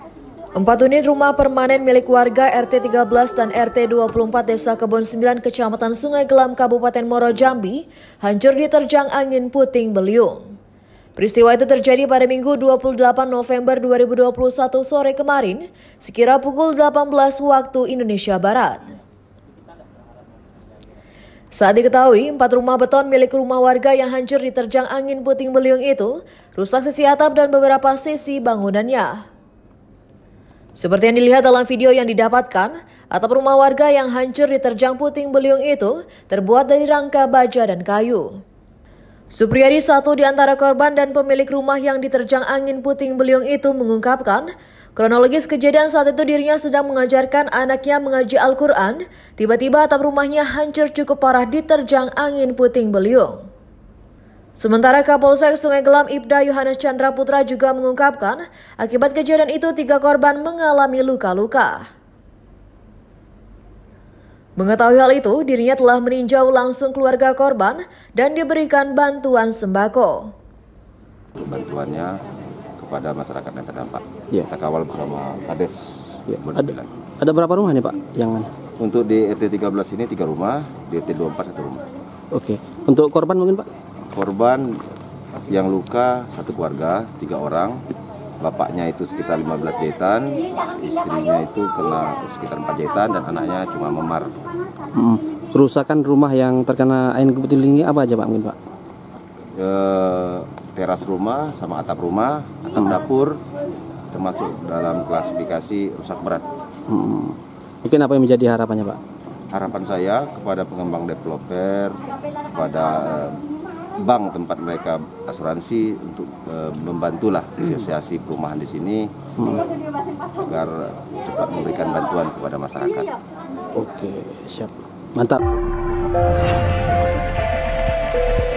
4 unit rumah permanen milik warga RT 13 dan RT 24 Desa Kebon 9 Kecamatan Sungai Gelam Kabupaten Muaro Jambi hancur diterjang angin puting beliung. Peristiwa itu terjadi pada Minggu 28 November 2021 sore kemarin, sekira pukul 18 waktu Indonesia Barat. Saat diketahui, 4 rumah beton milik rumah warga yang hancur diterjang angin puting beliung itu rusak sisi atap dan beberapa sisi bangunannya. Seperti yang dilihat dalam video yang didapatkan, atap rumah warga yang hancur diterjang puting beliung itu terbuat dari rangka baja dan kayu. Supriyadi, satu di antara korban dan pemilik rumah yang diterjang angin puting beliung itu, mengungkapkan kronologis kejadian saat itu dirinya sedang mengajarkan anaknya mengaji Al-Quran. Tiba-tiba atap rumahnya hancur cukup parah diterjang angin puting beliung. Sementara Kapolsek Sungai Gelam Ibda Yohanes Chandra Putra juga mengungkapkan akibat kejadian itu 3 korban mengalami luka-luka. Mengetahui hal itu, dirinya telah meninjau langsung keluarga korban dan diberikan bantuan sembako. Bantuannya kepada masyarakat yang terdampak. Ya. Kita kawal bersama Kades. Ya. Ada berapa rumah nih Pak? Yang untuk di RT 13 ini 3 rumah, di RT 24 1 rumah. Oke. Untuk korban mungkin Pak? Korban yang luka 1 keluarga, 3 orang. Bapaknya itu sekitar 15 jahitan, istrinya itu kena sekitar 4 jahitan, dan anaknya cuma memar. Kerusakan rumah yang terkena angin puting beliung ini apa aja Pak mungkin Pak? Teras rumah sama atap rumah, atap dapur, termasuk dalam klasifikasi rusak berat. Mungkin apa yang menjadi harapannya Pak? Harapan saya kepada pengembang developer, kepada bank tempat mereka asuransi untuk membantulah asosiasi perumahan di sini agar cepat memberikan bantuan kepada masyarakat. Oke, siap. Mantap.